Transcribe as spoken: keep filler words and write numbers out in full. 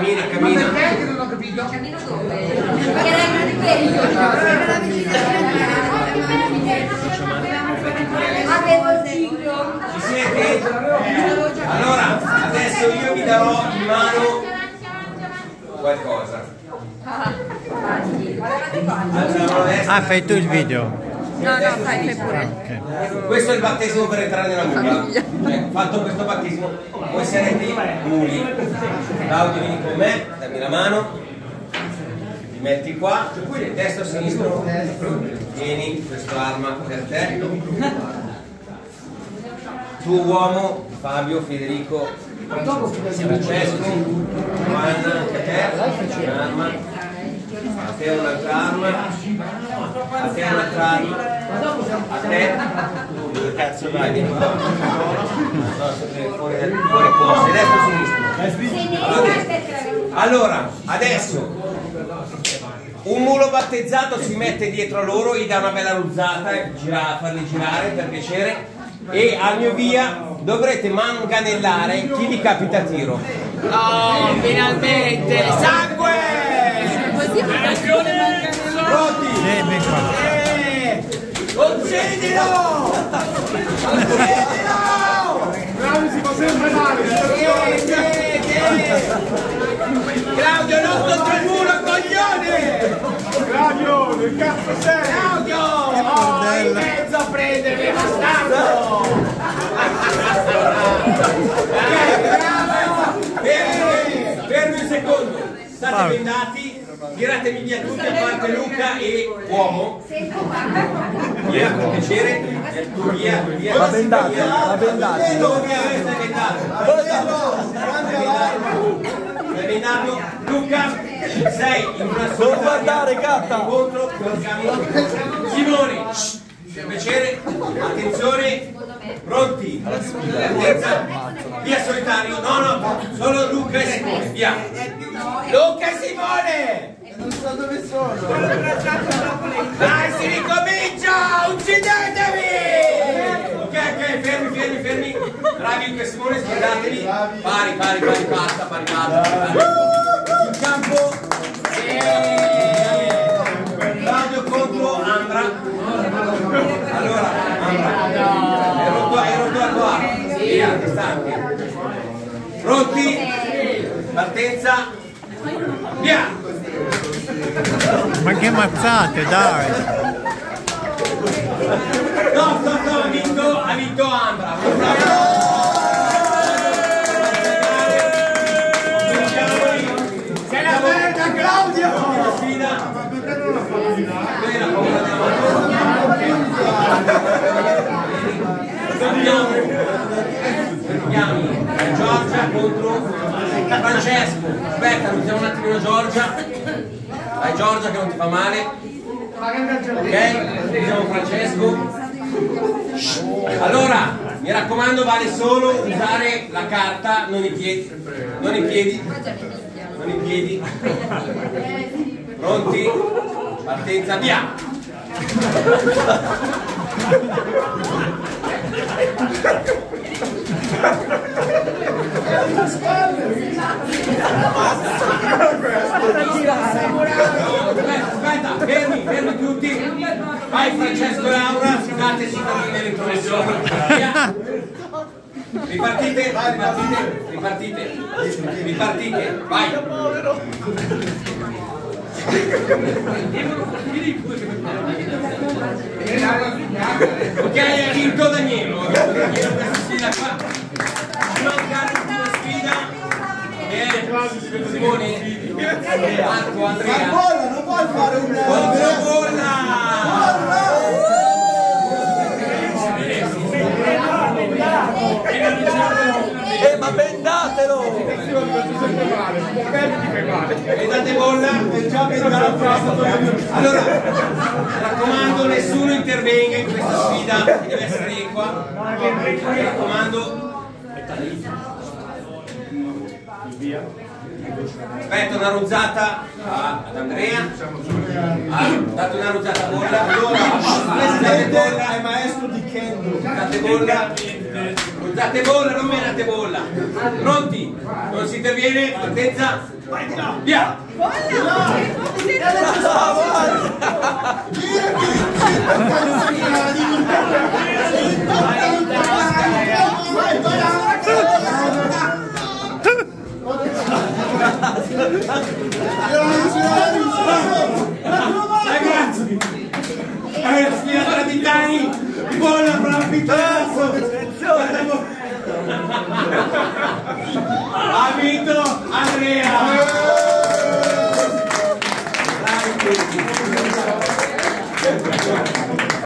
cammina, cammina. Ma perché non ho capito? Cammino dove? Perché era il ripeto. Avevo il ciclo. Ci siete? Allora, adesso io vi darò in mano qualcosa. Ah, fai tu il video? No, no, fai, fai pure. Okay. Questo è il battesimo per entrare nella mula. Cioè, fatto questo battesimo, voi sarete i muli. Claudio, vieni con me, dammi la mano, ti metti qua, destro, sinistro, vieni, questa arma per te. Tu uomo, Fabio, Federico, Francesco, Giovanna, anche te, un'arma. A te un'altra arma, a te un'altra arma, a te, dove cazzo vai? Vieni qua. No, sempre fuori, fuori posto, destro o sinistro. Allora, adesso un mulo battezzato si mette dietro a loro, gli dà una bella ruzzata, gira, farli girare per piacere, e al mio via dovrete manganellare chi vi capita a tiro. Oh, finalmente! Sangue! Pronti? Sì, ben qua. Uccidilo! Uccidilo! Claudio si fa sempre male. Claudio, non contro il muro, coglione! Claudio, che cazzo sei? Claudio! Oh, in mezzo a prendermi, bastardo! Fermi, fermi un secondo, state bendati, tiratemi via tutti a parte Luca e uomo. Via, con piacere. Tu via, tu via. Va bendati, va bendati. Tu via, stai bendato. Stai bendato. Luca, sei in una sola. Non guardare, gatta. Incontro con Camillo. Simone, per piacere, attenzione, pronti? Partenza. Via solitario, no no, solo Luca e Simone, via. Luca e Simone! Non so dove sono. Dai, si ricomincia! Uccidetevi! Ok, ok, fermi, fermi, fermi. Bravi Luca e Simone, schieratevi. Pari, pari, pari, basta, pari, basta. In campo. Claudio contro Ambra. Allora, Ambra. Ero qua, ero qua, qua. Via, distanti. Pronti? Partenza. Via! Ma che mazzate, dai! No, no, no, ha vinto, ha vinto Ambra. Sei la merda, Claudio! Sfida. Bene, la paura della mano. Andiamo. Andiamo. Giorgia contro Francesco. Aspetta, mettiamo un attimino Giorgia. Dai Giorgia che non ti fa male. Ok? Vediamo Francesco. Allora, mi raccomando, vale solo usare la carta, non i piedi. Non i piedi. Non i piedi. Pronti? Partenza, via! Aspetta, fermi, fermi tutti. Vai Francesco e Laura, scusate, si fa venire l'introduzione. Via. Ripartite, ripartite, ripartite, ripartite, vai. Ok, ha vinto Danielo. Danielo questa sfida qua. Ci manca l'ultima sfida. Bene, Simone, Marco, Andrea. Ma Bolla, non puoi fare un... Contro Bolla! Eh, ma bendatelo! Vedete Bolla? Allora, mi raccomando, nessuno intervenga in questa sfida, deve essere equa. Mi raccomando. Aspetta, una ruzzata ad Andrea. Ah, date una ruzzata a Bolla. Il presidente è maestro di Kendo. Date Bolla. Usate bolla, non menate bolla. Pronti? Non si interviene, partenza. Via! Bolla!